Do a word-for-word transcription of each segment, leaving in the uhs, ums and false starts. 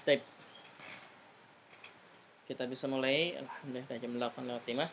Baik. Kita bisa mulai. Alhamdulillah jam delapan lewat lima.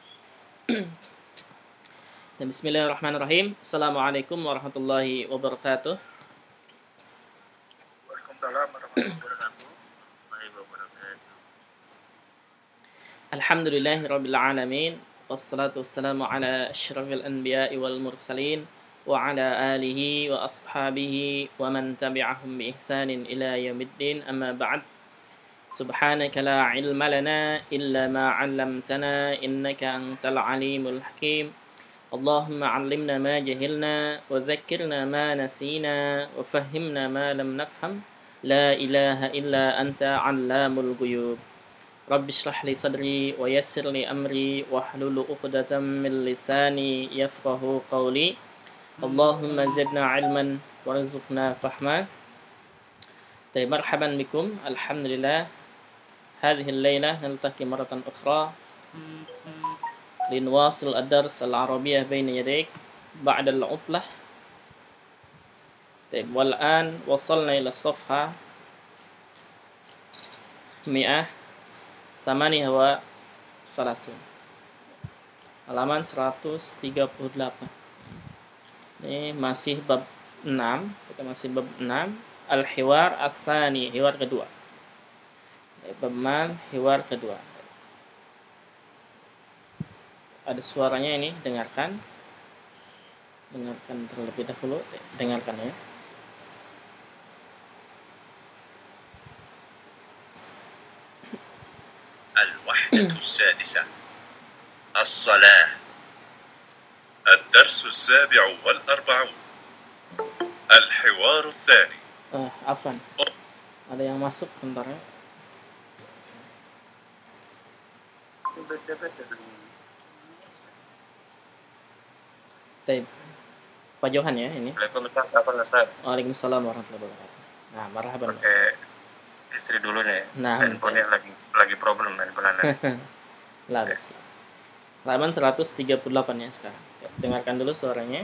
Dan bismillahirrahmanirrahim. Assalamualaikum warahmatullahi wabarakatuh. Waalaikumsalam warahmatullahi wabarakatuh. Alhamdulillahi rabbil alamin. Wassalatu wassalamu ala asyrafil anbiya'i wal mursalin wa ala alihi wa ashabihi wa man tabi'ahum bi ihsanin ila yaumiddin. Amma ba'd. سبحانك لا علم لنا إلا ما علمتنا إنك أنت العليم الحكيم اللهم علمنا ما جهلنا وذكرنا ما نسينا وفهمنا ما لم نفهم لا إله إلا أنت علام الغيوب رب اشرح لي صدري ويسر لي أمري واحلل عقدة من لساني يفقه قولي اللهم زدنا علما وارزقنا فهما. طيب مرحبا بكم. الحمد لله هذه الليلة نلتقي مرة أخرى لنواصل الدرس العربية بين يديك بعد العطلة. طيب والآن وصلنا إلى الصفحة مئة ثمانية وثلاثين halaman seratus tiga puluh delapan. Ini masih bab enam, kita masih bab enam, al-hiwar ats-tsani, hiwar kedua. Bab enam, hiwar kedua. Ada suaranya ini, dengarkan. Dengarkan terlebih dahulu, dengarkan ya. الوحدة السادسة الصلاة الدرس السابع والأربعون الحوار الثاني. Ah, afan. Ada yang masuk bentar ya. Baik. Pak Johan ya ini. Waalaikumsalam warahmatullahi wabarakatuh. Nah, marhaban. Pakai istri dulu nih. Nah, handphonenya lagi lagi problem handphone Anda. Lah, halaman seratus tiga puluh delapan ya sekarang. Dengarkan dulu suaranya.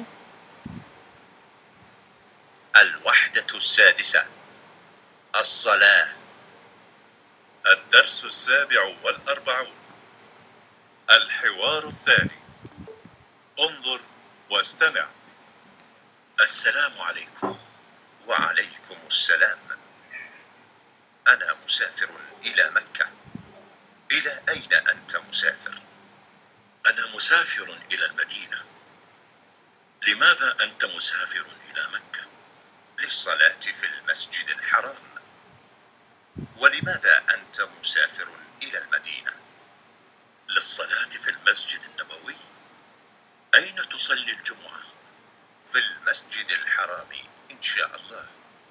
الوحدة السادسة الصلاة الدرس السابع والأربعون الحوار الثاني انظر واستمع. السلام عليكم. وعليكم السلام. أنا مسافر إلى مكة. إلى أين أنت مسافر؟ أنا مسافر إلى المدينة. لماذا أنت مسافر إلى مكة؟ للصلاة في المسجد الحرام. ولماذا أنت مسافر إلى المدينة؟ للصلاة في المسجد النبوي. أين تصلي الجمعة؟ في المسجد الحرام إن شاء الله.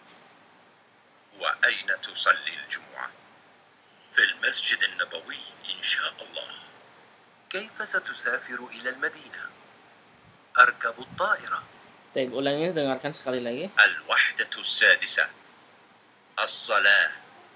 وأين تصلي الجمعة؟ في المسجد النبوي إن شاء الله. كيف ستسافر إلى المدينة؟ أركب الطائرة. Baik, ulangi, dengarkan sekali lagi. الوحدة السادسة الصلاة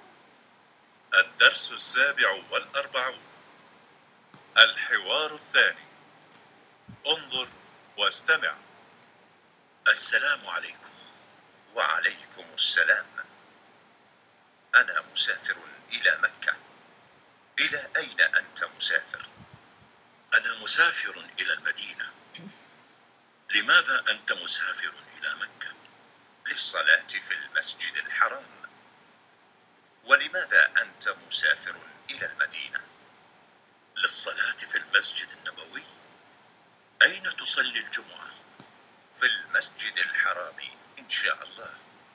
الدرس السابع والأربعون الحوار الثاني انظر واستمع. السلام عليكم. وعليكم السلام. أنا مسافر إلى مكة. إلى أين أنت مسافر؟ أنا مسافر إلى المدينة. لماذا أنت مسافر إلى مكة؟ للصلاة في المسجد الحرام. ولماذا أنت مسافر إلى المدينة؟ للصلاة في المسجد النبوي. أين تصلي الجمعة؟ في المسجد الحرام إن شاء الله.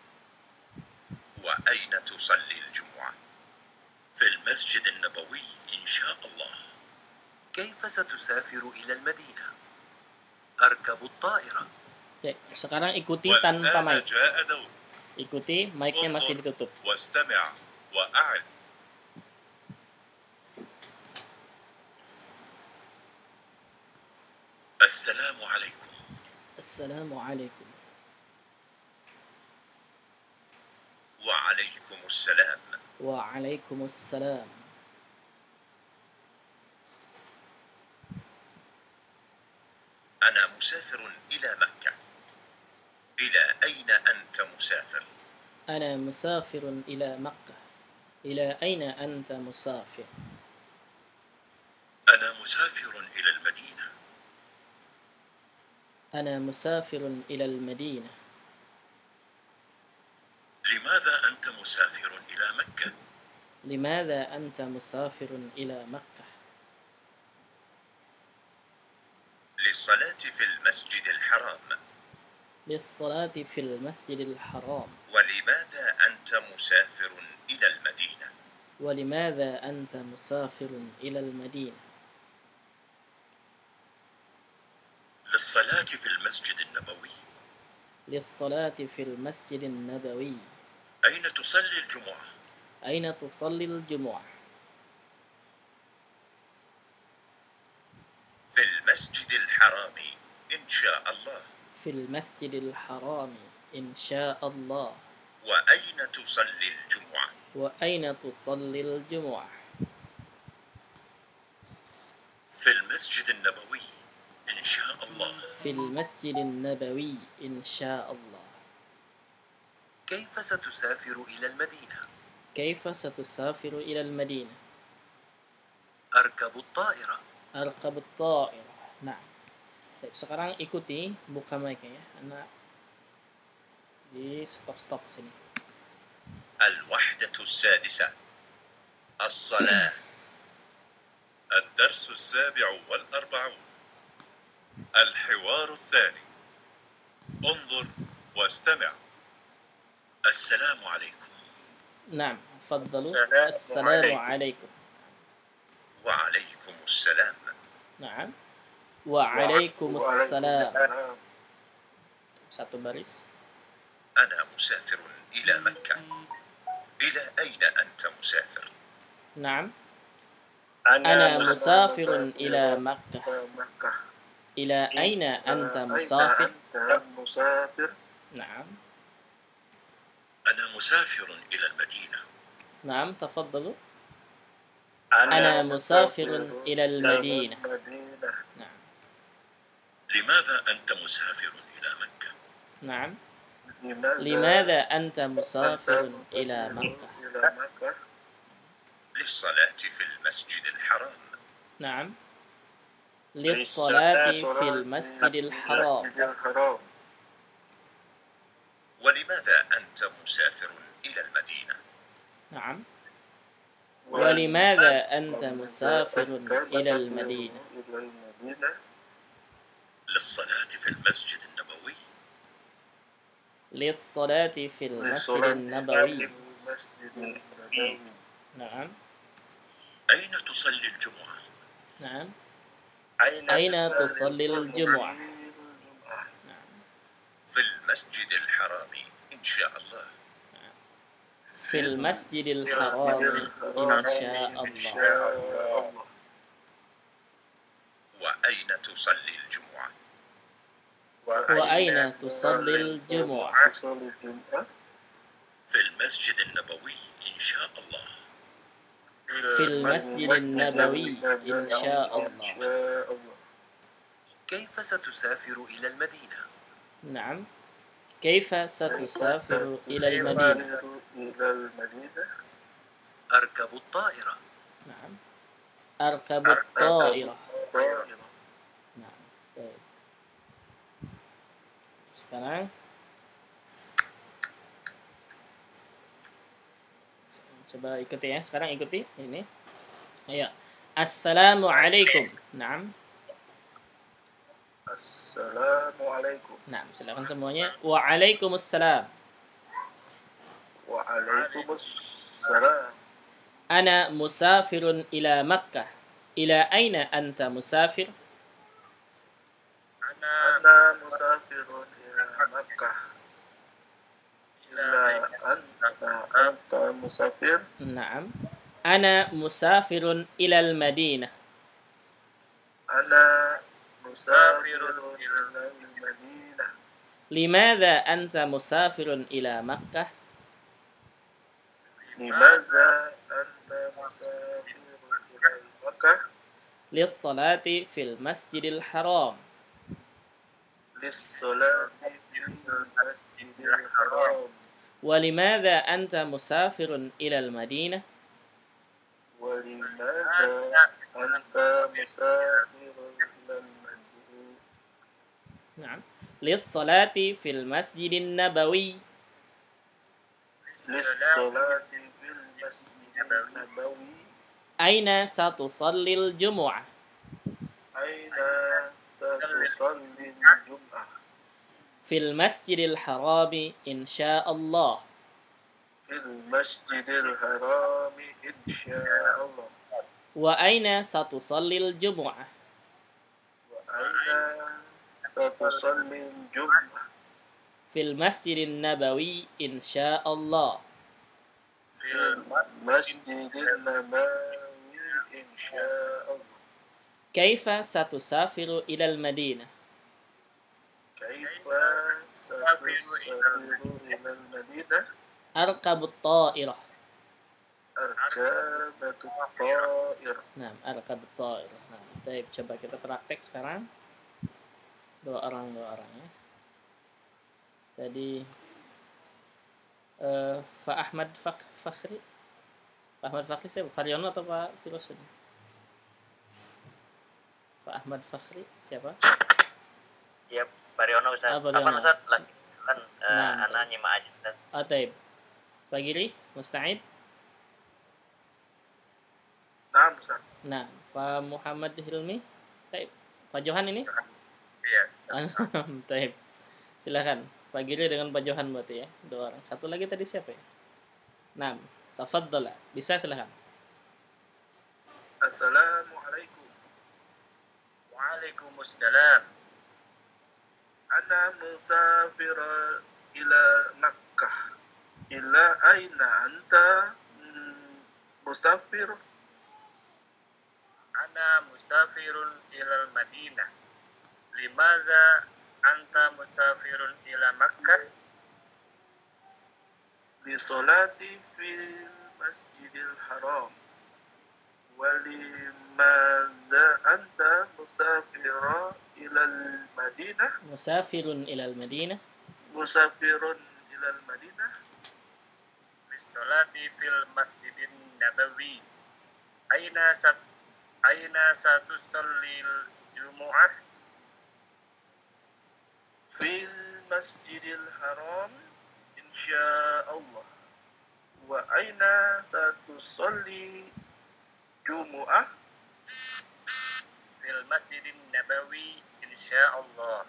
وأين تصلي الجمعة؟ في المسجد النبوي إن شاء الله. كيف ستسافر إلى المدينة؟ أركب الطائرة. Oke, sekarang ikuti tanpa والآن mic. جاء دور. Ikuti, mic-nya masih ditutup. واستمع وأعد. السلام عليكم. Assalamualaikum. وعليكم السلام. Waalaikumsalam. أنا مسافر إلى مكة. إلى أين أنت مسافر؟ أنا مسافر إلى مكة. إلى أين أنت مسافر؟ أنا مسافر إلى المدينة. أنا مسافر إلى المدينة. لماذا أنت مسافر إلى مكة؟ لماذا أنت مسافر إلى مكة؟ للصلاة في المسجد الحرام. للصلاة في المسجد الحرام. ولماذا أنت مسافر إلى المدينة؟ ولماذا أنت مسافر إلى المدينة؟ للصلاة في المسجد النبوي. للصلاة في المسجد النبوي. أين تصلي الجمعة؟ أين تصلي الجمعة؟ في المسجد الحرام إن شاء الله. في المسجد الحرام إن شاء الله. وأين تصلي الجمعة؟ وأين تصلي الجمعة؟ في المسجد النبوي إن شاء الله. في المسجد النبوي إن شاء الله. كيف ستسافر إلى المدينة؟ كيف ستسافر إلى المدينة؟ أركب الطائرة. أركب الطائرة. Nah, sekarang ikuti, buka mic-nya ya, anak di stop-stop sini. الوحدة السادسة الصلاة. الدرس السابع والأربعون. الحوار الثاني. انظر واستمع. السلام عليكم. نعم، تفضلوا. السلام السلام عليكم. عليكم. وعليكم السلام. نعم. وعليكم السلام. Satu baris. أنا مسافر إلى مكة. إلى أين أنت مسافر؟ نعم. أنا مسافر إلى مكة. إلى أين أنت مسافر؟ نعم. أنا مسافر إلى المدينة. نعم، تفضلوا. أنا مسافر إلى المدينة. نعم. لماذا أنت مسافر إلى مكة؟ نعم. لماذا أنت مسافر إلى مكة؟ للصلاة في المسجد الحرام. نعم. للصلاة في المسجد الحرام. ولماذا أنت مسافر إلى المدينة؟ نعم. ولماذا أنت مسافر إلى المدينة؟ للصلاة في المسجد النبوي. للصلاة في المسجد النبوي. نعم. أين تصلي الجمعة؟ نعم. أين تصلي الجمعة؟ نعم. في المسجد الحرام إن شاء الله. في المسجد الحرام إن شاء الله. وأين تصلي الجمعة؟ وأين تصلي الجمعة؟ في المسجد النبوي إن شاء الله. في المسجد النبوي إن شاء الله. كيف ستسافر إلى المدينة؟ نعم. كيف ستسافر إلى المدينة؟ أركب الطائرة. نعم. أركب الطائرة. نعم. طيب. Sekarang coba ikuti ya. Sekarang ikuti ini. Ayo. Assalamualaikum. Naam. Assalamualaikum. Nah, silakan semuanya. Waalaikumsalam. Waalaikumsalam. Ana musafirun ila Makkah. Ila aina anta musafir? Ana musafirun ila Makkah. Ila anta anta musafir? Naam. Ana musafirun ila al-Madinah. Ana musafirun ila al-Madinah. Limadha anta musafirun ila Makkah? Limadha anta musafirun ila Makkah? Lis-salati fil Masjidil Haram. Lis-salati fil Masjidil Haram. Walimadha anta musafirun ila al-Madinah? ولماذا أنت مسافر إلى المدينة نعم. للصلاة في المسجد النبوي. للصلاة في المسجد النبوي أين ستصلي الجمعة؟ أين ستصلي الجمعة في المسجد الحرام إن شاء الله. في المسجد الحرام إن شاء الله وأين ستصلي الجمعة؟ وأين ستصلي الجمعة في المسجد النبوي إن شاء الله. في المسجد النبوي إن شاء الله كيف ستسافر إلى المدينة؟ كيف ستصل إلى المدينة أركب الطائرة. أركبة الطائرة Nah, أركب الطائرة. Nah, baik, coba kita praktek sekarang. Dua orang, dua orang ya. Tadi uh, Pak Ahmad Fak Fakhri. Pak Ahmad Fakhri siapa? Faryono atau Pak Firos ini? Pak Ahmad Fakhri siapa? Ya, Faryono Ustaz. Ah, Faryono. Apa Ustaz? Lagi kan uh, Nah, anak nyimak aja Ustaz. Ah, taib. Pak Giri, musta'id? Nah, Ustaz. Nah, Pak Muhammad Hilmi? Taib. Pak Johan ini? Iya. Taib. Silakan. Pak Giri dengan Pak Johan berarti ya. Dua orang. Satu lagi tadi siapa ya? Nah, tafadhal. Bisa silakan. Assalamualaikum. Waalaikumsalam. Ana musafir ila Makkah. Ila aina anta mm, musafir? Ana musafirun ilal Madinah. Limadza anta musafirun ila Makkah? Li salati fil masjidil haram. Walimadza anta musafir ila al-Madinah? Musafirun ilal Madinah. Musafirun ila al-Madinah. Bisolati fil masjidin nabawi. Aina sat Aina satusallil jumu'ah? Fil masjidil haram insyaallah. Wa aina satusalli jumu'ah? Fil masjidin nabawi insyaallah.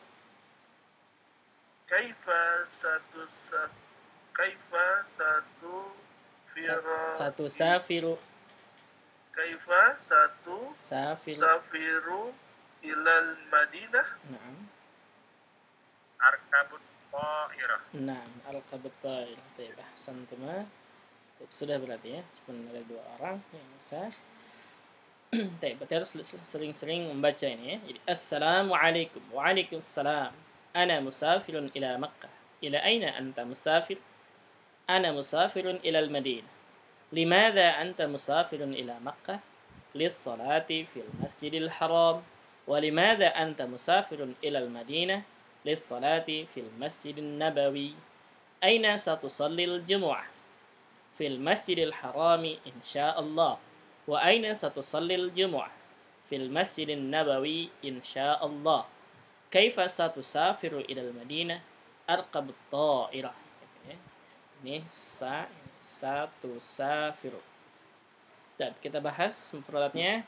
Kaifa satu kaifa satu fira Satu safiru. kaifa satu Safiru. safiru ilal Madinah? Naam. Arkabut ta'irah. Naam. Al-qabut ta'ir. Taib. Ahsantuma. Sudah berarti ya. Cuma ada dua orang yang bisa. Taib. Berarti harus sering-sering membaca ini ya. Jadi, Assalamualaikum. Waalaikumsalam. Ana musafirun ila Makkah. Ila aina anta musafir? Ana musafirun ila al-Madinah. لماذا أنت مسافر إلى مكة؟ للصلاة في المسجد الحرام. ولماذا أنت مسافر إلى المدينة؟ للصلاة في المسجد النبوي. أين ستصلي الجمعة؟ في المسجد الحرام إن شاء الله. وأين ستصلي الجمعة؟ في المسجد النبوي إن شاء الله. كيف ستسافر إلى المدينة؟ أركب الطائرة. Ini sa satu safiru. Dan kita bahas mufradatnya.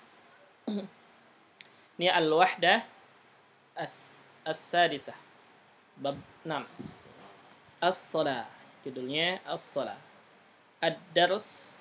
Ini al-wahdah as as-sadisah. Bab enam. As-shalah. Judulnya as-shalah. Ad-dars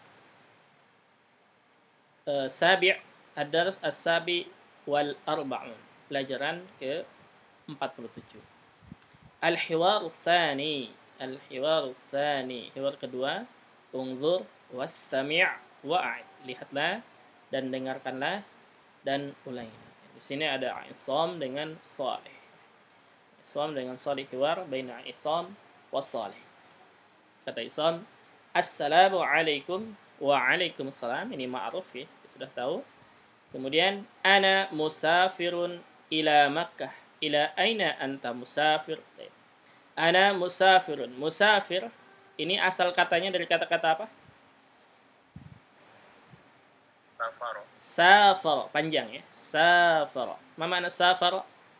uh, sabi' ad-dars as-sabi wal arba'un. Pelajaran ke empat puluh tujuh. Al-hiwar tsani. Al-hiwar tsani. Hiwar kedua. Unzur wastami' wa'id. Lihatlah dan dengarkanlah dan ulangi. Di sini ada Isam dengan Salih. Isam dengan Salih hiwar baina Isam wa Salih. Kata Isam, Assalamualaikum. Waalaikumsalam. Ini ma'ruf ya, sudah tahu. Kemudian ana musafirun ila Makkah. Ila aina anta musafir? Ana musafirun. Musafir ini asal katanya dari kata-kata apa? Safaro. Safar, panjang ya. Safar. Ma makna safar?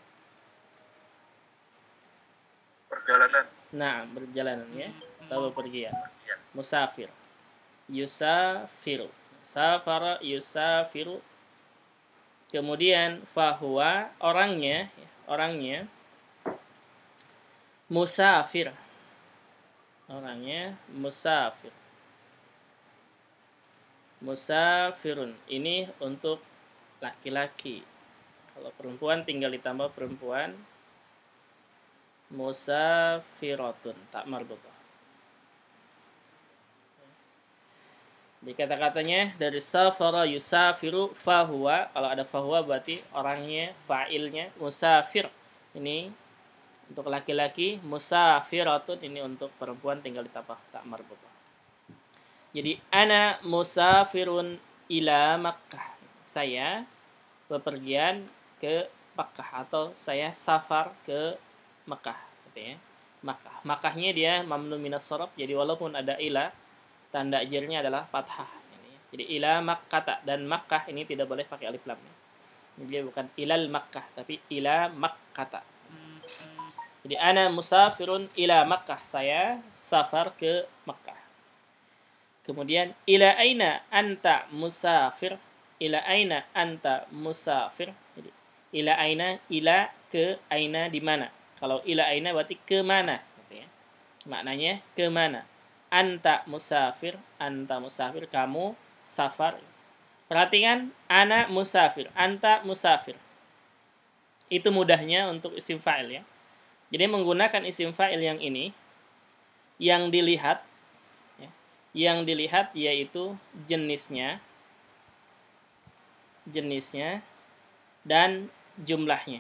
Perjalanan. Nah, berjalanan ya. Atau bepergian. Ya. Musafir. Yusafiru. Safara yusafiru. Kemudian fahuwa, orangnya, orangnya musafir. Orangnya musafir. Musafirun. Ini untuk laki-laki. Kalau perempuan tinggal ditambah perempuan. Musafiratun. Tak marbutah. Di kata-katanya dari safara yusafiru fahuwa. Kalau ada fahuwa berarti orangnya, fa'ilnya musafir. Ini untuk laki-laki, musafiratun ini untuk perempuan tinggal ditambah tak marbutah. Jadi ana musafirun ila Makkah. Saya bepergian ke Makkah atau saya safar ke Makkah, gitu ya. Makkah. Makkahnya dia mamnu minas sharaf. Jadi walaupun ada ila, tanda jernya adalah fathah. Jadi ila Makkah, dan Makkah ini tidak boleh pakai alif lam. Jadi dia bukan ilal Makkah tapi ila Makkah. Jadi ana musafirun ila Makkah, saya safar ke Makkah. Kemudian ila aina anta musafir, ila aina anta musafir. Jadi ila aina, ila ke aina di mana. Kalau ila aina berarti ke mana, gitu ya. Maknanya ke mana. Anta musafir, anta musafir, kamu safar. Perhatikan, ana musafir, anta musafir. Itu mudahnya untuk isim fa'il ya. Jadi menggunakan isim fa'il yang ini, yang dilihat, ya, yang dilihat yaitu jenisnya, jenisnya dan jumlahnya,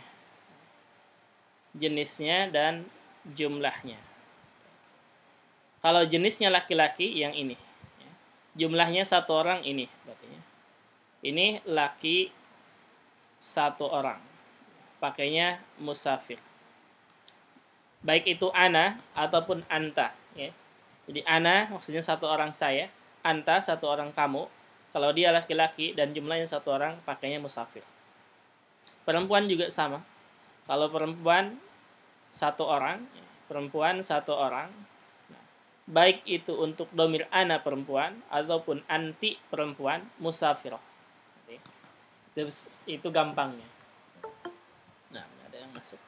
jenisnya dan jumlahnya. Kalau jenisnya laki-laki yang ini, ya, jumlahnya satu orang ini, berarti ya. Ini laki satu orang, pakainya musafir. Baik itu ana ataupun anta, ya. Jadi ana maksudnya satu orang saya, anta satu orang kamu. Kalau dia laki-laki dan jumlahnya satu orang, pakainya musafir. Perempuan juga sama. Kalau perempuan satu orang, perempuan satu orang. Nah, baik itu untuk domir ana perempuan ataupun anti perempuan, musafirah. Itu, itu gampangnya. Nah, ada yang masuk.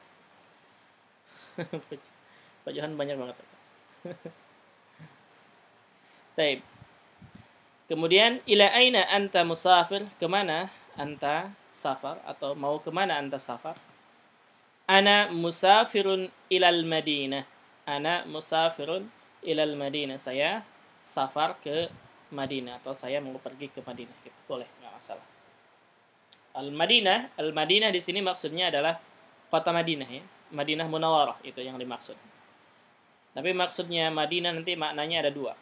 Pak Johan banyak banget. Taib. Kemudian ila aina anta musafir, kemana anta safar atau mau kemana anta safar? Ana musafirun ilal Madinah. Ana musafirun ilal Madinah. Saya safar ke Madinah atau saya mau pergi ke Madinah. Gitu. Boleh, nggak masalah. Al-Madinah, Al-Madinah di sini maksudnya adalah kota Madinah ya. Madinah Munawwarah itu yang dimaksud. Tapi maksudnya Madinah nanti maknanya ada dua.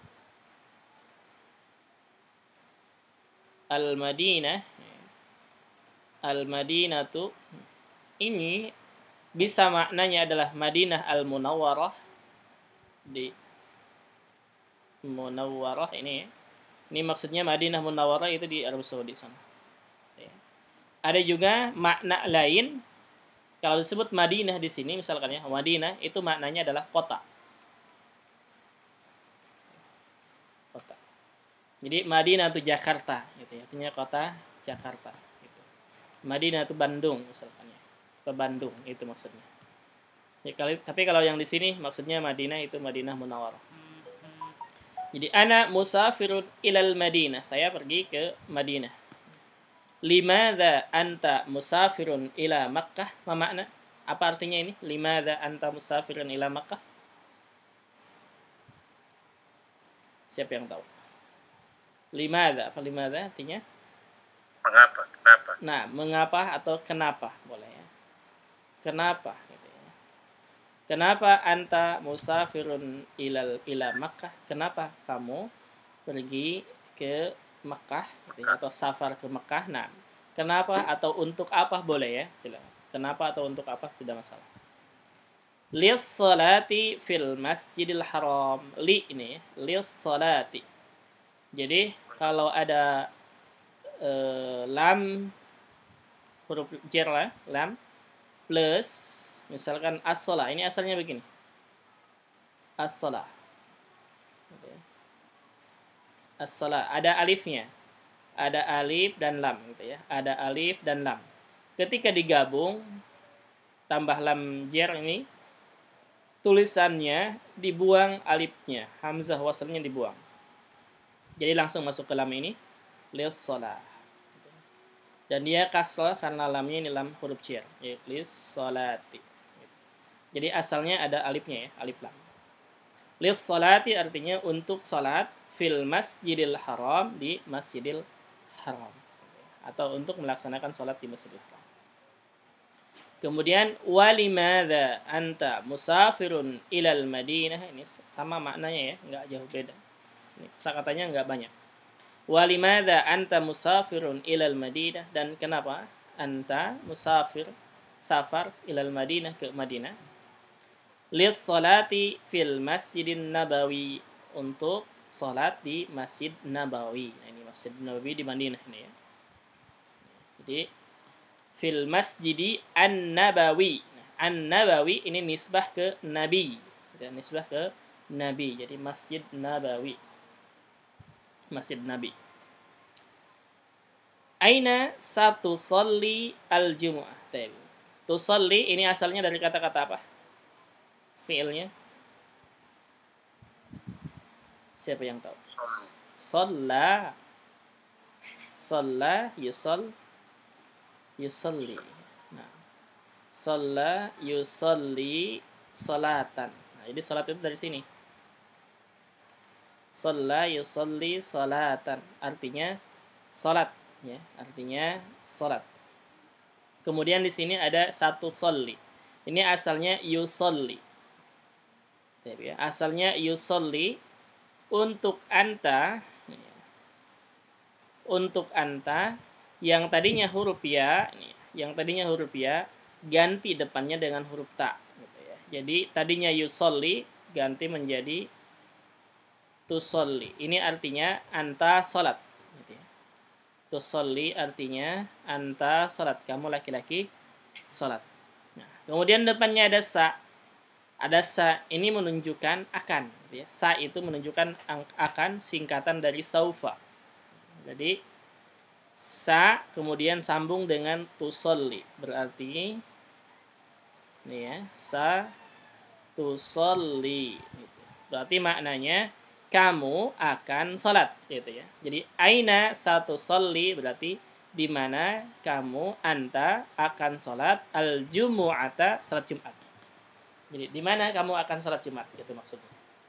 Al-Madinah, Al-Madinah itu ini bisa maknanya adalah Madinah Al-Munawwarah di Munawwarah ini. Ini maksudnya Madinah Munawwarah itu di Arab Saudi sana. Ada juga makna lain. Kalau disebut Madinah di sini misalkan ya, Madinah itu maknanya adalah kota. Kota. Jadi Madinah itu Jakarta gitu ya, artinya kota Jakarta gitu. Madinah itu Bandung misalkan ya. Ke Bandung itu maksudnya. Ya, kali, tapi kalau yang di sini maksudnya Madinah itu Madinah Munawwarah. Jadi ana musafirun ilal Madinah, saya pergi ke Madinah. Limadza anta musafirun ila Makkah? Ma makna? Apa artinya ini? Limadza anta musafirun ila Makkah? Siapa yang tahu? Limadza, apa limadza artinya? Mengapa? Kenapa? Nah, mengapa atau kenapa boleh ya? Kenapa gitu ya. Kenapa anta musafirun ilal ila Makkah? Kenapa kamu pergi ke Mekah gitu ya, atau safar ke Mekah? Nah, kenapa atau untuk apa boleh ya? Silakan. Kenapa atau untuk apa tidak masalah. Lis salati fil Masjidil Haram. Li ini ya, lis salati. Jadi kalau ada uh, lam huruf jar lah, lam plus misalkan as-shalah. Ini asalnya begini. As-shalah. As-shalah ada alifnya. Ada alif dan lam gitu ya. Ada alif dan lam. Ketika digabung tambah lam jar ini, tulisannya dibuang alifnya, hamzah wasalnya dibuang. Jadi langsung masuk ke lam ini, lis-shalah. Dan dia kasrah karena lamnya ini lam huruf jar, yaitu lis-sholati. Jadi asalnya ada alifnya ya, alif lam. Lis-sholati artinya untuk salat fil masjidil haram, di masjidil haram. Atau untuk melaksanakan salat di masjidil haram. Kemudian walimadza anta musafirun ilal Madinah, ini sama maknanya ya, nggak jauh beda. Ini kosakatanya nggak banyak. Walimadza anta musafirun ilal Madinah, dan kenapa anta musafir safar ilal Madinah, ke Madinah, lis salati fil masjidin nabawi, untuk salat di Masjid Nabawi. Nah, ini Masjid Nabawi di Madinah ini ya. Jadi fil masjidi an-nabawi. Nah, an-nabawi ini nisbah ke nabi. Ya, nisbah ke nabi. Jadi Masjid Nabawi. Masjid Nabi. Aina satu salli al-jumu'ah. Tusalli ini asalnya dari kata-kata apa? Fi'ilnya. Siapa yang tahu? Shalla. Shalla yusall yusalli. Nah, shalla yusalli salatan. Nah, jadi salat itu dari sini. Shalla yusalli salatan, artinya salat ya, artinya salat. Kemudian di sini ada satu salli. Ini asalnya yusalli. Ya, asalnya yusalli untuk anta, untuk anta yang tadinya huruf ya, yang tadinya huruf ya ganti depannya dengan huruf ta. Gitu ya. Jadi tadinya yusolli ganti menjadi tusolli. Ini artinya anta salat. Gitu ya. Tusolli artinya anta salat, kamu laki-laki salat. Nah, kemudian depannya ada sa. Ada sa, ini menunjukkan akan. Ya. Sa itu menunjukkan akan, singkatan dari saufa. Jadi, sa kemudian sambung dengan tusolli. Berarti, ini ya, sa tusolli. Berarti maknanya, kamu akan salat. Gitu ya. Jadi, aina satu solli berarti, di mana kamu, anta, akan salat al-jumu'ata, salat Jumat. Jadi di mana kamu akan salat Jumat, itu maksudnya.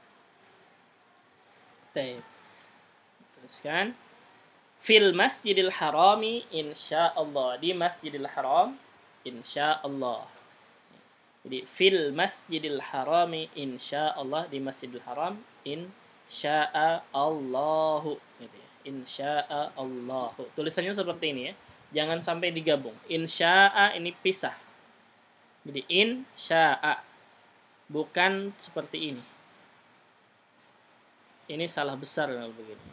Baik. Teruskan. Fil Masjidil Harami insyaallah, di Masjidil Haram insyaallah. Jadi fil Masjidil Harami insyaallah, di Masjidil Haram insyaallahu, gitu ya. Insyaallahu. Tulisannya seperti ini ya. Jangan sampai digabung. Insya'a ini pisah. Jadi insya'a. Bukan seperti ini. Ini salah besar kalau begini.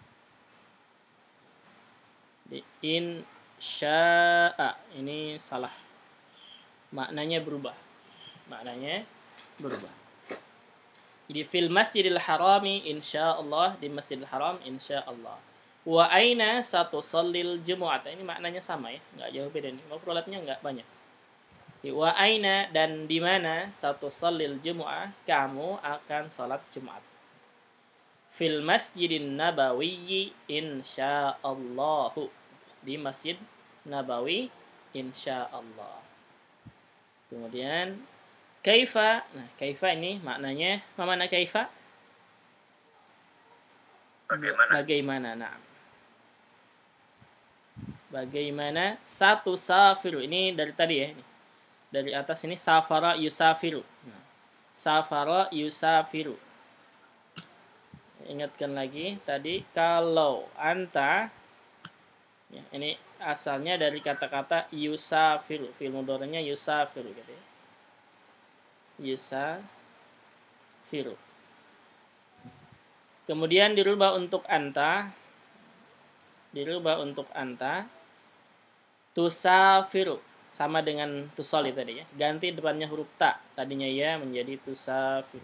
Di insya'a ini salah. Maknanya berubah. Maknanya berubah. Jadi fil Masjidil Harami insyaallah, di Masjidil Haram insyaallah. Wa aina satu sallil jumu'at. Ini maknanya sama ya, enggak jauh beda nih. Maf'ulatnya enggak banyak. Wa aina, dan di mana satu sallil jumu'ah, kamu akan salat Jumat. Fil Masjidin Nabawi insyaallah, di Masjid Nabawi insyaallah. Kemudian kaifa. Nah, kaifa ini maknanya, apa makna kaifa? Bagaimana? Bagaimana? Nah. Bagaimana satu safiru, ini dari tadi ya, ini. Dari atas ini safara yusafiru. Nah, safara yusafiru. Ingatkan lagi tadi, kalau anta ya, ini asalnya dari kata-kata yusafiru, fi'il mudhari'nya yusafiru gitu ya. Yusafiru. Kemudian dirubah untuk anta. dirubah untuk anta. Tusafiru sama dengan tusoli tadi ya. Ganti depannya huruf ta. Tadinya ya menjadi tusafiru.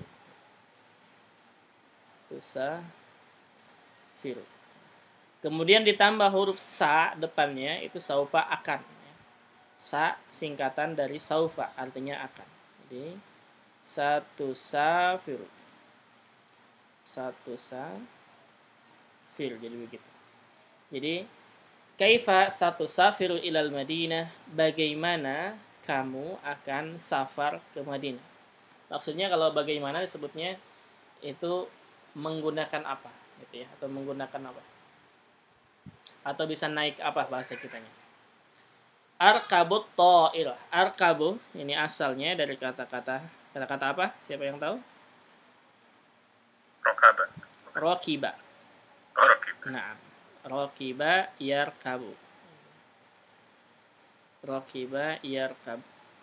Tusafiru. Kemudian ditambah huruf sa depannya itu saufa akan. Sa singkatan dari saufa artinya akan. Jadi satu safiru. Satu safir jadi begitu. Jadi kaifa satu safiru ilal Madinah, bagaimana kamu akan safar ke Madinah. Maksudnya kalau bagaimana disebutnya itu menggunakan apa gitu ya, atau menggunakan apa? Atau bisa naik apa bahasa kitanya. Arkabut ta'irah. Arkabu ini asalnya dari kata-kata kata-kata apa? Siapa yang tahu? Rokaba. Rokiba. Oh, Rokiba. Nah, Rokiba yarkabu. Rokiba yarkabu.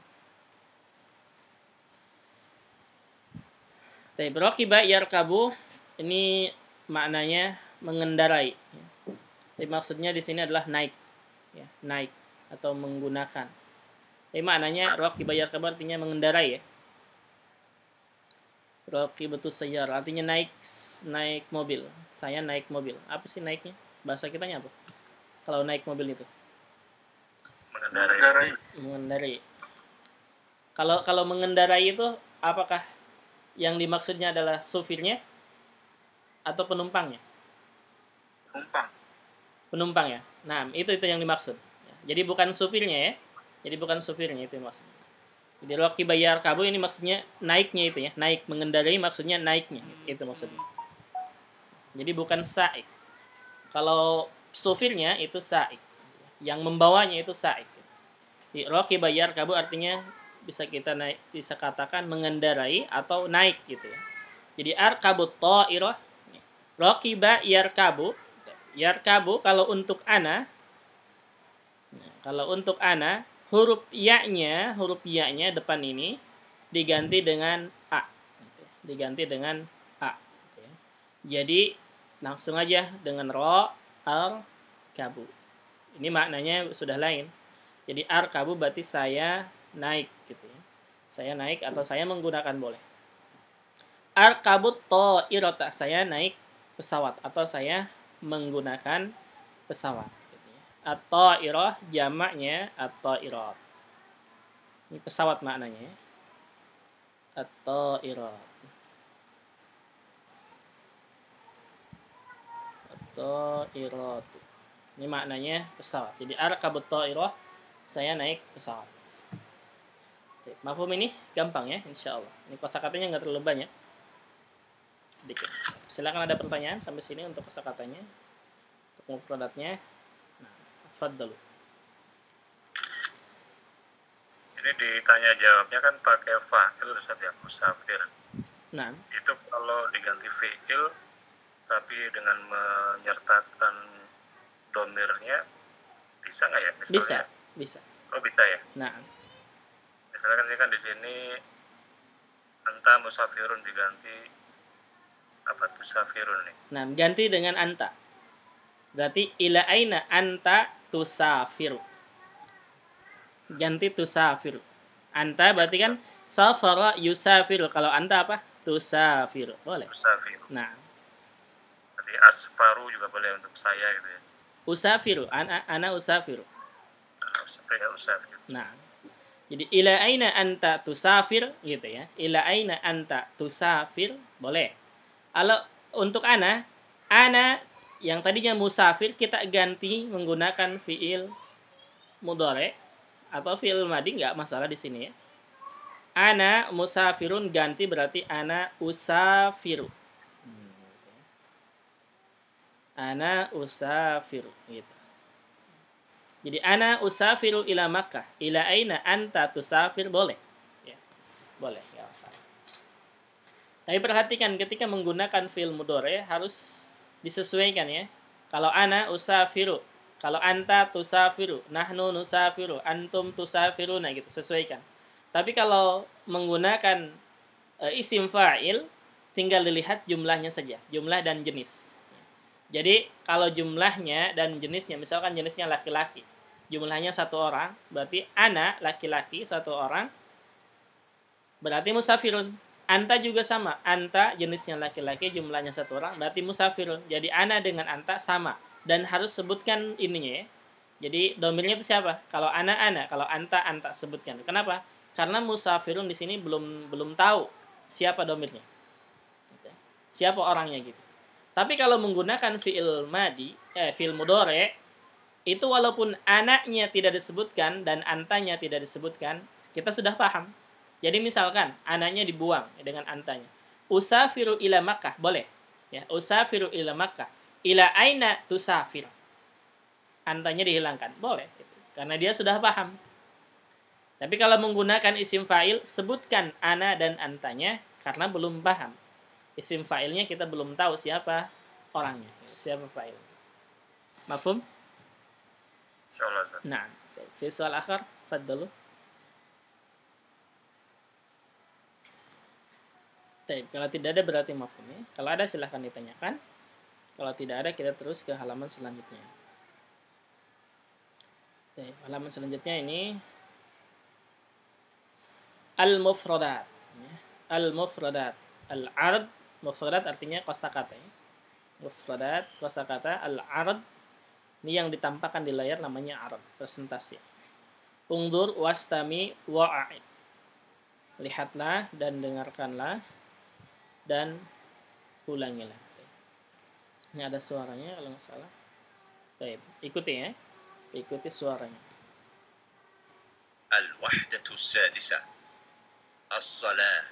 Tapi Rokiba yarkabu ini maknanya mengendarai. Tapi maksudnya di sini adalah naik, ya, naik atau menggunakan. Tapi maknanya Rokiba yarkabu artinya mengendarai ya. Rokibatus sayyar artinya naik naik mobil. Saya naik mobil. Apa sih naiknya? Bahasa kitanya apa? Kalau naik mobil itu? Mengendarai. Mengendarai. Kalau kalau mengendarai itu apakah yang dimaksudnya adalah supirnya atau penumpangnya? Penumpang. Penumpang ya. Nah, itu itu yang dimaksud. Jadi bukan supirnya ya. Jadi bukan supirnya itu yang maksudnya. Jadi Rokiba yarkabu ini maksudnya naiknya itu ya. Naik mengendarai maksudnya naiknya. Itu maksudnya. Jadi bukan sa'ik. Kalau sopirnya itu sa'ik. Yang membawanya itu sa'ik. Di Rokiba yarkabu artinya bisa kita naik, bisa katakan mengendarai atau naik gitu ya. Jadi arkabu ta'irah. Rokiba yarkabu. Yarkabu kalau untuk ana. Kalau untuk ana. Huruf ya-nya, huruf ya-nya depan ini diganti dengan a. Diganti dengan a. Jadi langsung aja dengan ro al kabu. Ini maknanya sudah lain. Jadi ar kabu berarti saya naik gitu ya. Saya naik atau saya menggunakan boleh. Ar kabu to irota, saya naik pesawat atau saya menggunakan pesawat. Atau iroh jamaknya atau iroh. Ini pesawat maknanya. Atau iroh. Atau iroh. Ini maknanya pesawat. Jadi arkabut iroh, saya naik pesawat. Mafhum ini gampang ya, insya Allah. Ini kosakatanya nggak terlalu banyak. Sedikit. Silakan ada pertanyaan sampai sini untuk kosakatanya, untuk produknya. Faddalu. Ini ditanya jawabnya kan pakai fa'il Ustaz ya, musafir. Nah, itu kalau diganti fi'il tapi dengan menyertakan domirnya bisa nggak ya? Misalnya, bisa, bisa. Oh bisa ya. Nah, misalnya kan ini kan di sini anta musafirun diganti apa tusafirun nih? Nah, ganti dengan anta. Berarti ila aina anta tusafiru. Ganti tusafiru. Anta berarti kan safara yusafiru. Kalau anta apa? Tusafiru. Boleh. Tusafiru. Nah. Berarti asfaru juga boleh untuk saya gitu ya. Usafiru. Ana, ana usafiru. Saya usafiru. Nah. Jadi ila aina anta tusafir gitu ya. Ila aina anta tusafir boleh. Kalau untuk ana, ana yang tadinya musafir kita ganti menggunakan fiil mudhari atau fiil madi, nggak masalah di sini ya. Ana musafirun ganti berarti ana usafiru. Ana usafiru gitu. Jadi ana usafiru ila Makkah. Ila aina anta tusafir boleh. Ya. Boleh, nggak masalah. Tapi perhatikan ketika menggunakan fiil mudhari harus disesuaikan ya. Kalau ana usafiru, kalau anta tusafiru, nahnu nusafiru, antum tusafiruna gitu, sesuaikan. Tapi kalau menggunakan e, isim fa'il tinggal dilihat jumlahnya saja, jumlah dan jenis. Jadi kalau jumlahnya dan jenisnya, misalkan jenisnya laki-laki, jumlahnya satu orang, berarti ana laki-laki satu orang, berarti musafirun. Anta juga sama, anta jenisnya laki-laki, jumlahnya satu orang, berarti musafirun. Jadi ana dengan anta sama, dan harus sebutkan ininya ya. Jadi domirnya itu siapa? Kalau ana ana, kalau anta anta, sebutkan. Kenapa? Karena musafirun di sini belum belum tahu siapa domirnya, siapa orangnya gitu. Tapi kalau menggunakan fi'il madi, eh, fi'il mudhari', itu walaupun anaknya tidak disebutkan dan antanya tidak disebutkan, kita sudah paham. Jadi misalkan anaknya dibuang dengan antanya. Usafiru ila Makkah, boleh. Ya, usafiru ila Makkah. Ila aina tusafir. Antanya dihilangkan, boleh. Gitu. Karena dia sudah paham. Tapi kalau menggunakan isim fa'il, sebutkan ana dan antanya karena belum paham. Isim fa'ilnya kita belum tahu siapa orangnya, siapa fa'il. Mafhum? Insyaallah. Nah, fi soal akhir, faddalu. Baik, kalau tidak ada berarti mafhum ya. Kalau ada silahkan ditanyakan. Kalau tidak ada kita terus ke halaman selanjutnya. Baik, halaman selanjutnya ini al-mufradat. Ya. Al-mufradat. Al-ard, mufradat artinya kosakata ya. Mufradat, kosakata, al-ard ini yang ditampakkan di layar namanya ard, presentasi. Ungdur wastami wa'id. Lihatlah dan dengarkanlah dan ulangilah. Ini ada suaranya kalau nggak salah. Baik, ikuti ya. Ikuti suaranya. الوحدة السادسة الصلاة.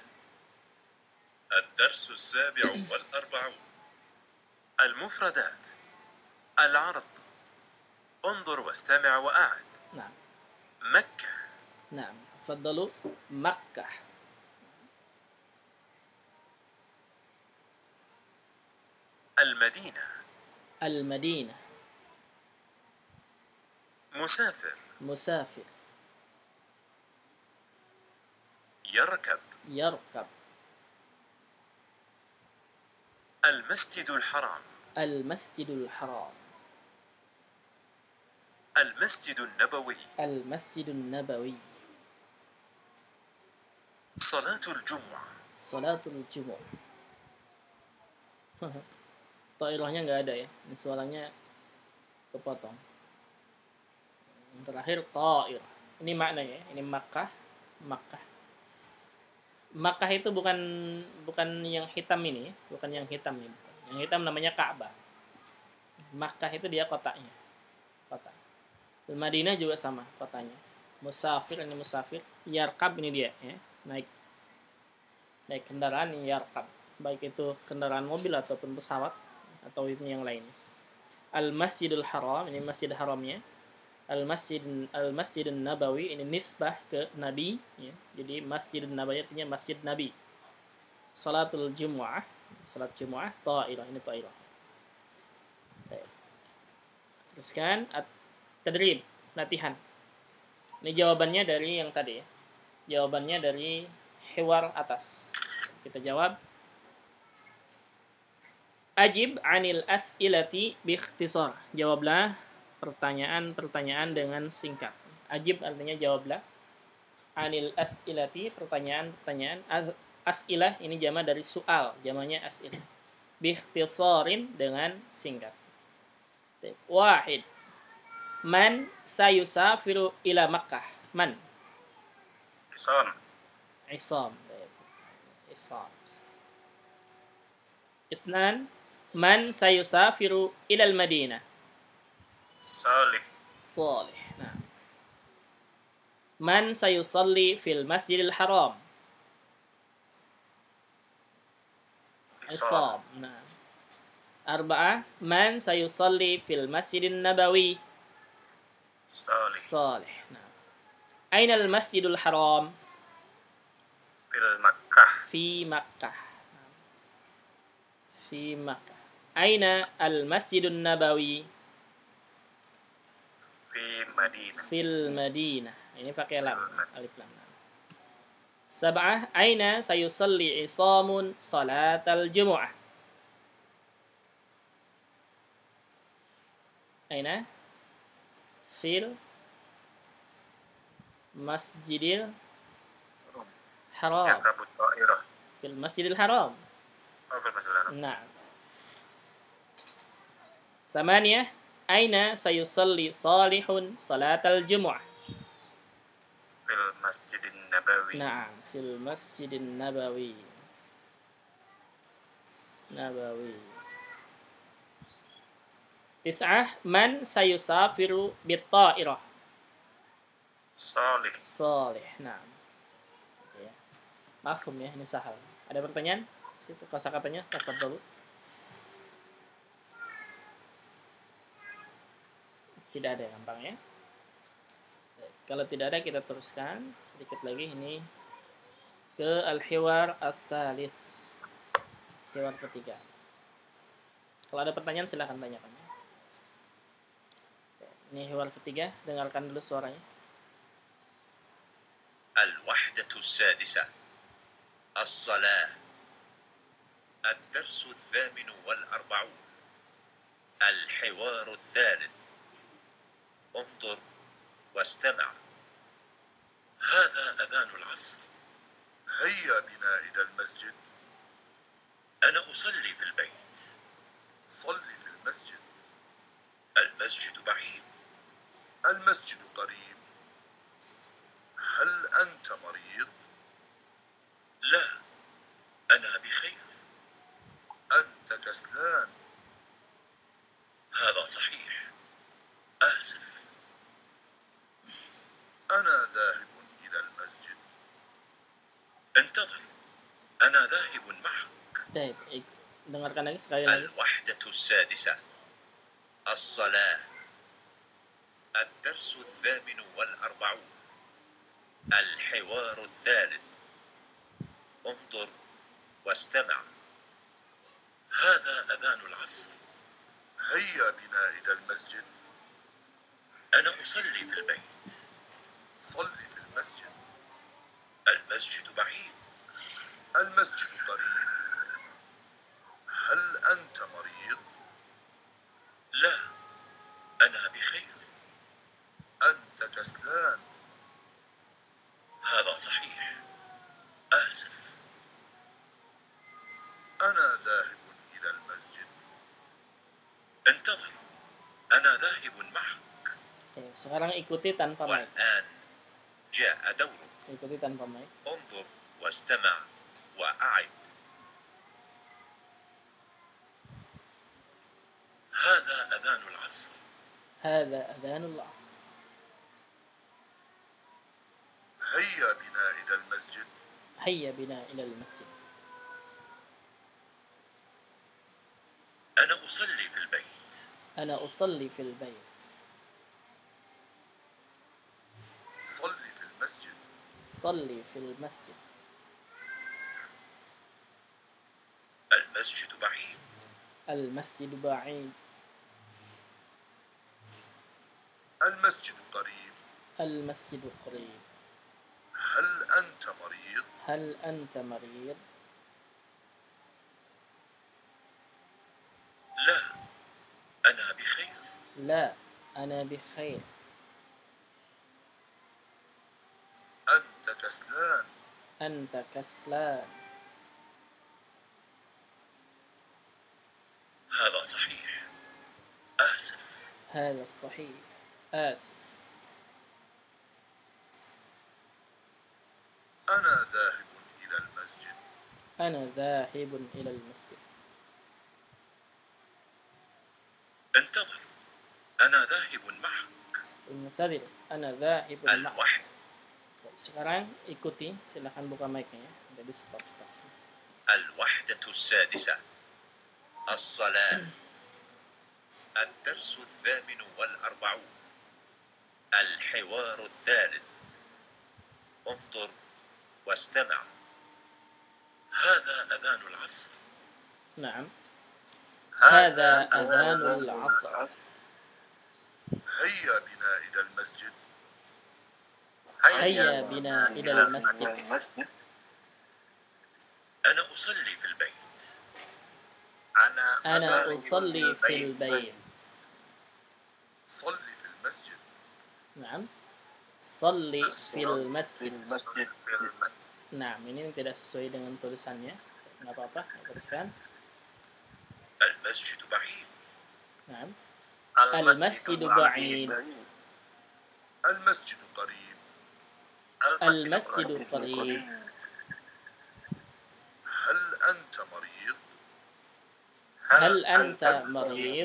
الدرس السابع والأربعون. المفردات. العرض. انظر واستمع وأعد. نعم. مكة. نعم. تفضلوا. مكة. المدينة. المدينة. مسافر. مسافر. يركب. يركب. المسجد الحرام. المسجد الحرام. المسجد النبوي. المسجد النبوي. صلاة الجمعة. صلاة الجمعة. Tairahnya nggak ada ya. Ini suaranya kepotong. Yang terakhir ta'ir. Ini maknanya ya. Ini Makkah, Makkah. Makkah itu bukan bukan yang hitam ini ya. Bukan yang hitam ini. Yang hitam namanya Ka'bah. Makkah itu dia kotanya. Kota. Madinah juga sama kotanya. Musafir ini musafir. Yarkab ini dia ya. Naik naik kendaraan ini yarkab. Baik itu kendaraan mobil ataupun pesawat atau itu yang lain. Al-Masjidul Haram ini Masjid Haramnya. Al-Masjid Al-Masjidun Nabawi ini nisbah ke Nabi ya. Jadi Masjidun Nabawi artinya Masjid Nabi. Salatul Jumu'ah, salat Jumu'ah, ta'irah ini ta'irah. Teruskan at-tadrib, latihan. Ini jawabannya dari yang tadi ya. Jawabannya dari hiwar atas. Kita jawab. Ajib anil as'ilati biikhtisar. Jawablah pertanyaan-pertanyaan dengan singkat. Ajib artinya jawablah. Anil as'ilati, pertanyaan-pertanyaan. As'ilah ini jama dari soal, jamanya as'ilah. Biikhtisarin dengan singkat. Wahid. Man sayusafiru ila Makkah. Man. Isam. Isam. Isam. Ithnan. Man sayusafiru ila al-Madinah. Salih. Salih. Nah. Man sayusalli fil Masjidil Haram. Isam. Nah. Arba'ah. Man sayusalli fil Masjidin Nabawi. Salih. Salih. Nah. Aina al-Masjidul Haram? Fil Makkah. Fi Makkah. Fi Makkah. Aina al-Masjidun Nabawi? Fi Madinah. Fil Madinah. Ini pakai lam, alif lam. Sab'ah. Aina sayusalli isamun salatal jumu'ah? Aina? Fil Masjidil Haram. Yarkabu ta'irah. Fil Masjidil Haram. Oh, fil Masjidil Haram. Nah. Thamaniyah, aina sayusalli salihun salatal jumu'ah? Fil Masjidin Nabawi. Naam, fil Masjidin Nabawi. Nabawi. Tis'ah, man sayusafiru bit-ta'irah? Salih. Salih. Naam. Ya. Mafhum ya, ini sahal. Ada pertanyaan? Situ kosakatanya, tafadhol. Tidak ada, gampang ya. Kalau tidak ada kita teruskan sedikit lagi ini ke al-hiwar as-salis. Hiwar ketiga. Kalau ada pertanyaan silahkan tanyakan. Ini hiwar ketiga, dengarkan dulu suaranya. الوحدة السادسة الصلاة الدرس الثامن والأربعون الحوار الثالث انظر واستمع هذا أذان العصر هيا بنا إلى المسجد أنا أصلي في البيت صل في المسجد المسجد بعيد المسجد قريب هل أنت مريض؟ لا أنا بخير أنت كسلان هذا صحيح آسف أنا ذاهب إلى المسجد انتظر أنا ذاهب معك. Baik, dengarkan lagi sekali lagi. الوحدة السادسة الصلاة الدرس الثامن والأربعون الحوار الثالث انظر واستمع هذا أذان العصر هيا بنا إلى المسجد أنا أصلي في البيت صل في المسجد المسجد بعيد المسجد قريب هل أنت مريض؟ لا أنا بخير أنت كسلان هذا صحيح آسف أنا ذاهب إلى المسجد انتظر أنا ذاهب معك. Oke, sekarang ikuti tanpa mic. والآن جاء دورك Ikuti tanpa mic. انظر واستمع وأعد هذا أذان العصر هذا أذان العصر. هيا بنا إلى المسجد هيا بنا إلى المسجد. أنا أصلي في البيت أنا أصلي في البيت. صل في المسجد صلي في المسجد. المسجد بعيد المسجد بعيد. المسجد قريب المسجد قريب. هل أنت مريض؟ هل أنت مريض؟ لا أنا بخير لا أنا بخير. أنت كسلان أنت كسلان. هذا صحيح آسف هذا الصحيح آسف أنا ذاهب إلى المسجد أنا ذاهب إلى المسجد. انتظر أنا ذاهب معك. Intadhir, ana dhahibun ma'ak. الوحد Sekarang ikuti, silakan buka mic-nya ya. Jadi stop-stop. الوحدة السادسة الصلاة الدرس الثامن والأربعون الحوار الثالث انظر واستمع هذا أذان العصر Naam. هذا أذان العصر. هيا بنا إلى المسجد هيا بنا إلى المسجد. أنا أصلي في البيت أنا أنا أصلي في البيت. صل في المسجد. Naam. Salli fil Fil masjid. masjid. fil masjid. Nah, ini tidak sesuai dengan tulisannya. Nggak apa-apa, teruskan. المسجد بعيد. Naam. Al-masjidu Al-masjidu ba'id. المسجد قريب. Al-masjidu qarib. هل أنت مريض؟ Hal anta marid?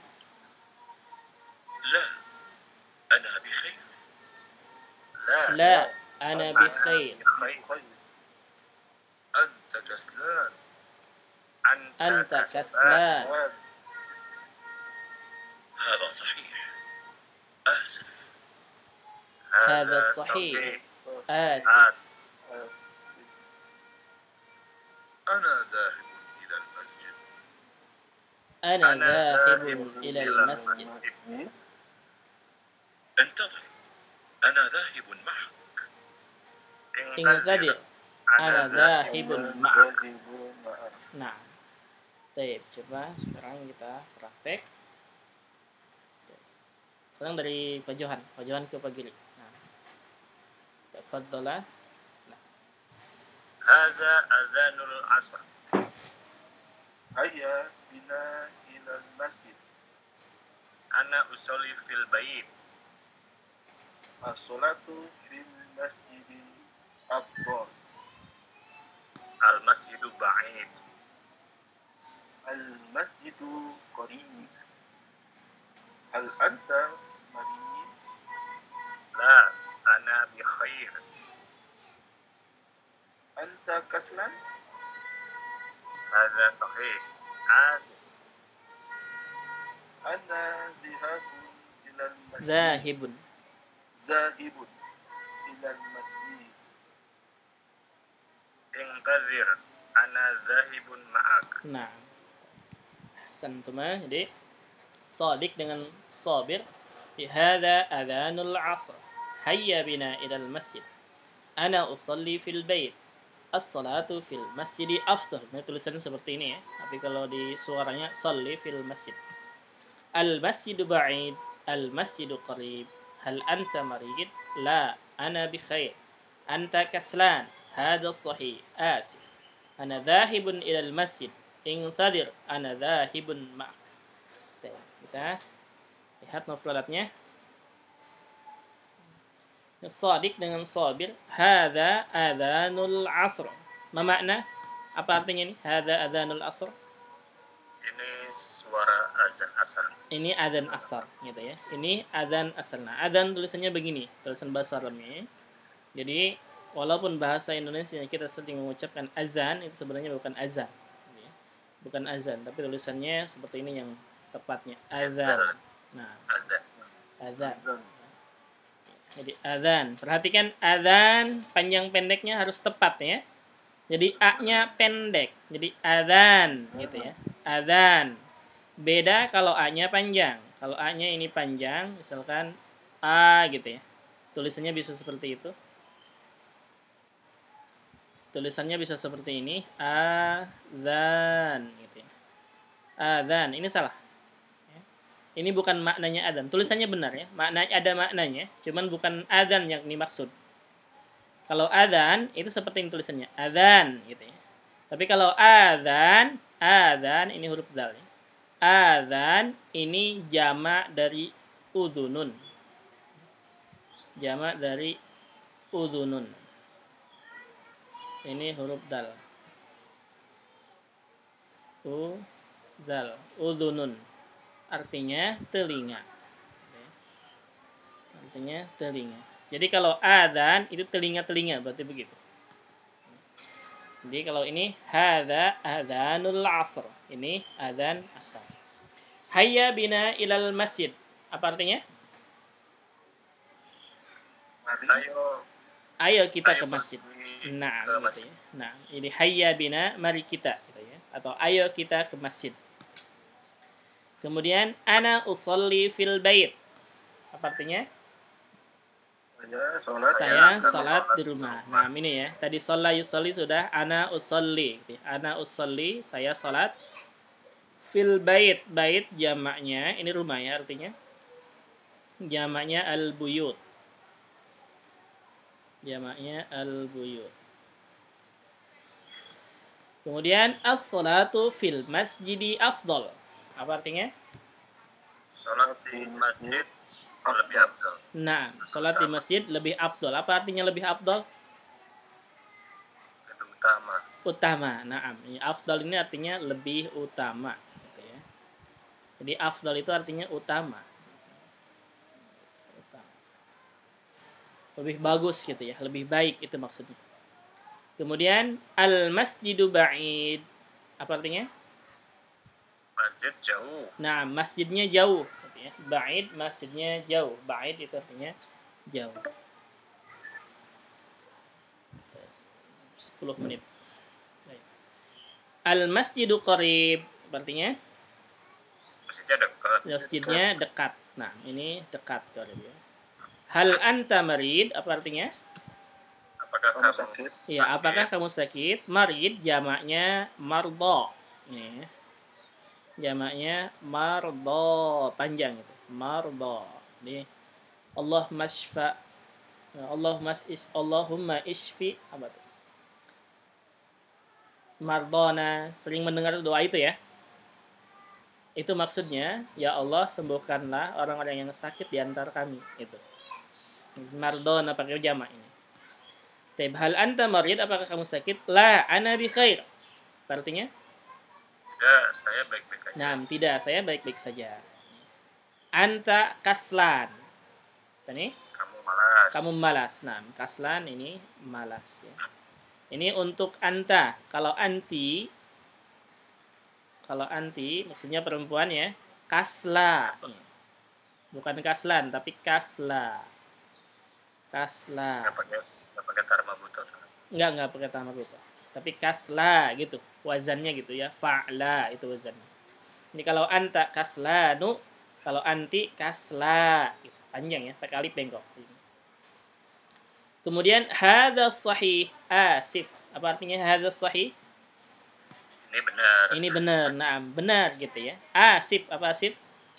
لا، أنا بخير. La, ana bi khair. أنت كسلان. Anta kaslan. هذا صحيح. آسف. Hadha sahih. Asif. أنا ذاهب إلى المسجد. Ana dhahibun ila al-masjid. انتظر، أنا ذاهب معك. Intadir. Ana dhahibun ma'ak. Nah. Baik, coba sekarang kita praktek. Sekarang dari Pak Johan, Pak Johan ke Pak Gili. Nah. Tafadhala. Hadza adzanul asr. Hayya bina ilal masjid. Ana usolli fil bait. As-salatu fil masjid afdal. Al-masjidu ba'id. Al-masjidu qarib. Hal anta marid? La, ana bi khair. Anta kaslan? Hadza sahih. Asif. Ana dhihabun ilal masjid. Zahibun. Zahibun ilal masjid. Intazir. Ana zahibun ma'ak. Nah. Ahsantuma. Jadi Shadiq dengan Sabir. Hadza adhanul asr. Hayya bina ilal masjid. Ana usalli fil bait. As-salatu fil masjidi afdal. Nah, tulisannya seperti ini ya. Tapi kalau di suaranya salli fil masjid. Al-masjidu ba'id. Al-masjidu qarib. Hal anta marid? La, ana bi khair. Anta kaslan. Hada sahih. Asif. Ana dhahibun ila al-masjid. Intadir. Ana dhahibun ma'ak. Kita lihat mufradatnya. Shadiq dengan Sabir. Hadza adhanul asr. Ma makna? Apa artinya ini? Hadza adhanul asr. Ini suara azan asar. Ini adzan asar gitu ya. Ini adzan asar. Nah, adzan tulisannya begini, tulisan bahasa Arabnya. Jadi, walaupun bahasa Indonesia kita sering mengucapkan azan, itu sebenarnya bukan azan. Gitu ya. Bukan azan, tapi tulisannya seperti ini yang tepatnya. Adzan. Nah, Azan. adzan. Jadi adzan. Perhatikan adzan panjang pendeknya harus tepat ya. Jadi A-nya pendek. Jadi adzan gitu ya. Adzan. Beda kalau A-nya panjang. Kalau A-nya ini panjang, misalkan A gitu ya. Tulisannya bisa seperti itu. Tulisannya bisa seperti ini. Adzan gitu ya. Adzan. Ini salah. Ini bukan maknanya adzan. Tulisannya benar ya. Makna ada maknanya, cuman bukan adzan yang dimaksud. Kalau adzan itu seperti ini tulisannya, adzan gitu ya. Tapi kalau adzan, adzan ini huruf dal ya. Adzan ini jamak dari udhunun. Jamak dari udhunun. Ini huruf dal. U dal, udhunun. Artinya telinga. Artinya telinga. Jadi kalau adzan itu telinga-telinga, berarti begitu. Jadi kalau ini hadza adzanul asr. Ini adzan asar. Hayya bina ilal masjid. Apa artinya? Ayo. Ayo kita ke Ayo masjid. pergi Nah, ke gitu masjid. ya. Nah, ini hayya bina, mari kita gitu ya. Atau ayo kita ke masjid. Kemudian ana usolli fil bait. Apa artinya? Saya sholat. Saya salat di rumah. Nah, ini ya. Tadi sholat yusolli sudah ana usolli. Ana usolli, saya salat fil bait. Bait jamaknya ini rumah ya artinya. Jamaknya al-buyut. Jamaknya al-buyut. Kemudian as-salatu fil masjidi afdal. Apa artinya? Salat di masjid lebih afdal. Nah, salat di masjid lebih afdal. Apa artinya lebih afdal? Lebih utama. Utama. Naam. Afdal ini artinya lebih utama. Gitu ya. Jadi afdal itu artinya utama. Utama. Lebih bagus gitu ya. Lebih baik itu maksudnya. Kemudian al-masjidu ba'id. Apa artinya? Masjid jauh. Nah, masjidnya jauh. Gitu ya. Ba'id, masjidnya jauh. Ba'id itu artinya jauh. sepuluh menit. Baik. Al-masjidu qarib. Apa artinya? Masjidnya dekat. Masjidnya dekat. Nah, ini dekat. Qarib ya. Hal anta marid. Apa artinya? Apakah Kamu kamu sakit? Iya, apakah kamu sakit? Marid jamaknya mardo. Ini jamaknya mardo, panjang itu. Mardo. Ini Allah masfa. Allah mas is Allahumma isfi apa itu? Mardona, sering mendengar doa itu ya. Itu maksudnya, ya Allah sembuhkanlah orang-orang yang sakit di antara kami. Itu. Mardona pakai jamak ini. Taib, hal anta marid, apakah kamu sakit? La, ana bi khair. Artinya? tidak, saya baik-baik aja. Nah, tidak, saya baik-baik saja. Anta kaslan. Ini? Kamu malas. Kamu malas. Nah, kaslan ini malas ya. Ini untuk anta. Kalau anti, kalau anti, maksudnya perempuan ya, kasla. Bukan kaslan, tapi kasla. Kasla. Nggak pakai nggak pakai tarma butuh. Enggak, enggak pakai tamar lupa. Tapi kasla gitu. Wazannya gitu ya. Fa'la itu wazannya. Ini kalau anta kaslanu, kalau anti kasla. Gitu. Panjang ya, pakai alif bengkok. Kemudian hadza sahih asif. Apa artinya hadza sahih? Ini benar. Ini benar. Nah, benar gitu ya. Asif, apa asif?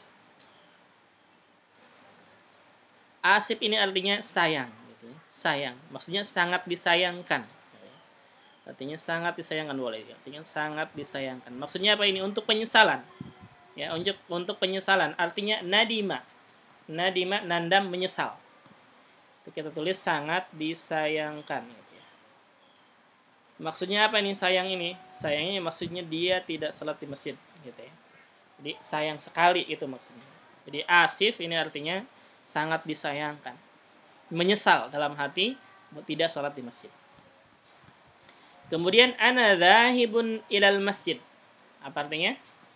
Asif ini artinya sayang gitu ya. Sayang. Maksudnya sangat disayangkan. Artinya sangat disayangkan boleh. Artinya sangat disayangkan. Maksudnya apa ini? Untuk penyesalan. Ya, untuk untuk penyesalan. Artinya nadima. Nadima nandam menyesal. Itu kita tulis sangat disayangkan. Gitu ya. Maksudnya apa ini sayang ini? Sayangnya maksudnya dia tidak salat di masjid. Gitu ya. Jadi sayang sekali itu maksudnya. Jadi asif ini artinya sangat disayangkan. Menyesal dalam hati tidak salat di masjid. Kemudian ana dzahibun ilal masjid. Apa artinya?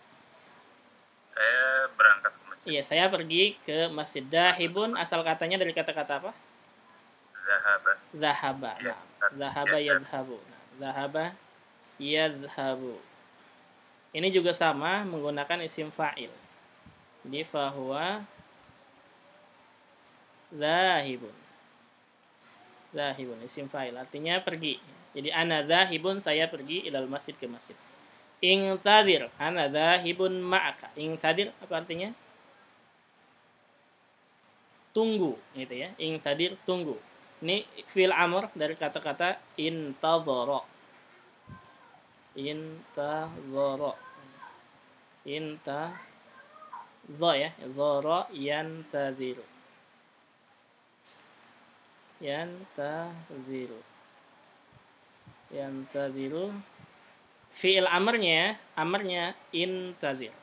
Saya berangkat ke masjid. Iya, saya pergi ke masjid. Dzahibun asal katanya dari kata-kata apa? Zahaba. Zahaba. Ya, Nah, zahaba ya, yadhabu. Nah, zahaba yadhabu. Ini juga sama menggunakan isim fa'il. Jadi fahuwa zahibun. Zahibun isim fa'il artinya pergi. Jadi ana zahibun, saya pergi ilal masjid, ke masjid. Ingtadir, ana zahibun ma'aka. Ingtadir apa artinya? Tunggu, gitu ya. Ingtadir tunggu. Ini fi'il amr dari kata-kata intadhara. Intadhara. Inta dha ya, dhara yantadhiru. Yantadhiru. Yantadhiru. Fi'il amarnya, amarnya intazir.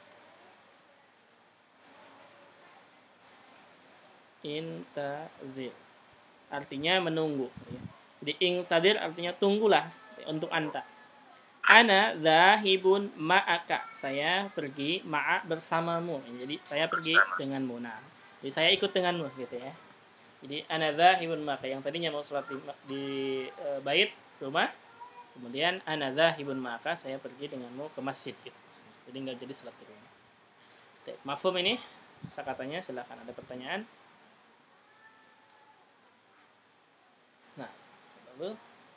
Intazir. Artinya menunggu. Jadi intazir artinya tunggulah untuk anta. Ana dzahibun ma'aka. Saya pergi ma'a bersamamu. Jadi saya pergi Bersama. denganmu. Nah, jadi saya ikut denganmu gitu ya. Jadi ana dzahibun ma'aka, yang tadinya mau sholat di, di e, bait rumah. Kemudian ana dzahibun ma'aka, saya pergi denganmu ke masjid gitu. Jadi enggak jadi salat di rumah. Mafhum ini? Sakatanya silakan, ada pertanyaan? Nah, lalu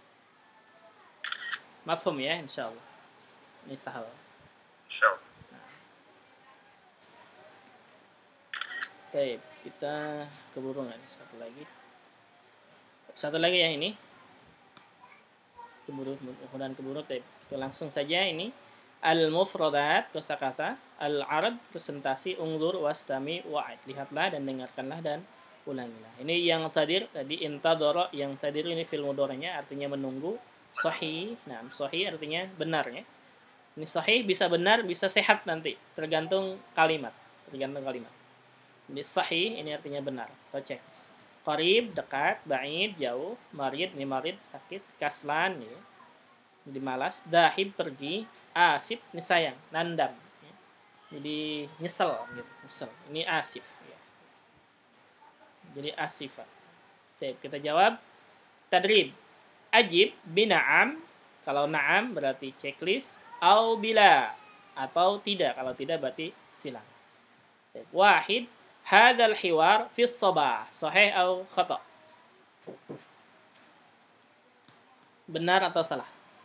mafhum ya insyaallah. Ini sahal. Insyaallah. Baik, kita keburu nggak nih? Satu lagi. Satu lagi ya ini. Keburu, mudah-mudahan keburu. Baik, langsung saja ini. Al-mufradat, kosakata. Al-arad, presentasi. Unggur, wastami, wa'id. Lihatlah dan dengarkanlah dan ulangilah. Ini yang tadir, tadi intadoro. Yang tadir ini fil mudhari'nya, artinya menunggu. Sahih, nah sahih artinya benar ya. Ini sahih bisa benar, bisa sehat nanti. Tergantung kalimat. Tergantung kalimat. Jadi sahih ini artinya benar. Kita cek. Qarib dekat, ba'id jauh, marid ini marid sakit, kaslan ya. Jadi malas, dahib pergi, asif ini sayang, nandam. Ya. Jadi nyesel gitu, nyesel. Ini asif ya. Jadi asifah. Oke, kita jawab. Tadrib. Ajib bina'am. Kalau na'am berarti checklist. Au bila atau tidak. Kalau tidak berarti silang. Wahid. Hadal hiwar fis sabah. Sahih atau khata? Benar atau salah?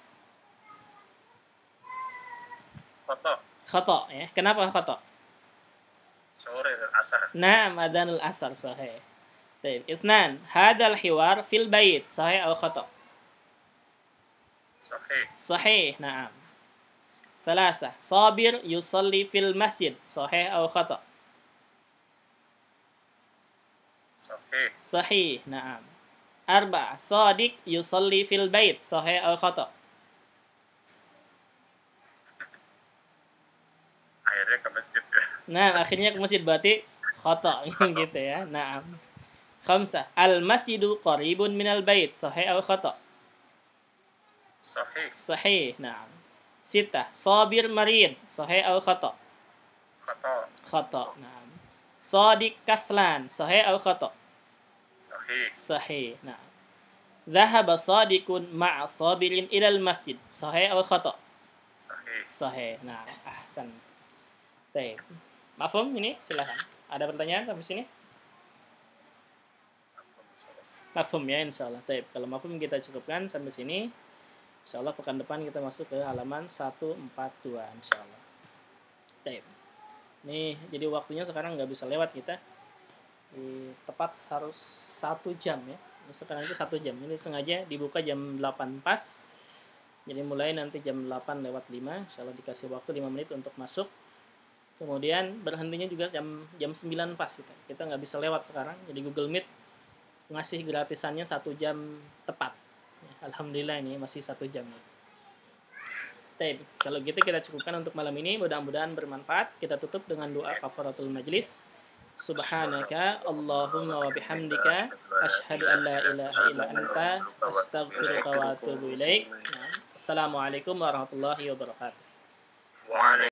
Khata. Khata ya. Kenapa khata? Sore dan asar. Naam, adhanul asar sahih. Baik, itsnan. Hadal hiwar fil bait. Sahih atau khata? Sahih. Sahih, naam. Thalatha. Sabir yusalli fil masjid. Sahih atau khata? Sahih. Sahih, naam. Arba. Sadiq yusalli fil bait. Sahih atau khata? Akhirnya ke masjid ya. Nah, akhirnya ke masjid berarti khata gitu ya. Naam. Khamsah. Al masjidu qaribun minal bait. Sahih atau khata? Sahih. Sahih, naam. Sita. Sabir marid. Sahih atau khata? Khata. Khata, naam. Sadiq kaslan. Sahih atau khata? Sahih. Sahih, naam. Dhahaba sadiqun ma'a sabirin ilal masjid. Sahih atau khata? Sahih. Sahih, naam. Ahsan. Baik. Mafhum ini? Silakan. Ada pertanyaan sampai sini? Mafhum ya, insyaallah. Baik. Kalau mafhum kita cukupkan sampai sini. Insyaallah pekan depan kita masuk ke halaman seratus empat puluh dua insyaallah. Baik. Nih, jadi waktunya sekarang nggak bisa lewat kita. Di, tepat harus satu jam ya. Ini sekarang itu satu jam. Ini sengaja dibuka jam delapan pas. Jadi mulai nanti jam delapan lewat lima. Insyaallah dikasih waktu lima menit untuk masuk. Kemudian berhentinya juga jam jam sembilan pas kita. Kita nggak bisa lewat sekarang. Jadi Google Meet ngasih gratisannya satu jam tepat. Ya, alhamdulillah ini masih satu jam. Baik, kalau gitu kita cukupkan untuk malam ini. Mudah-mudahan bermanfaat. Kita tutup dengan doa kafaratul majlis. Subhanaka Allahumma wa bihamdika asyhadu an la ilaha illa anta astaghfiruka wa atubu ilaik. Assalamualaikum warahmatullahi wabarakatuh. Waalaikumsalam.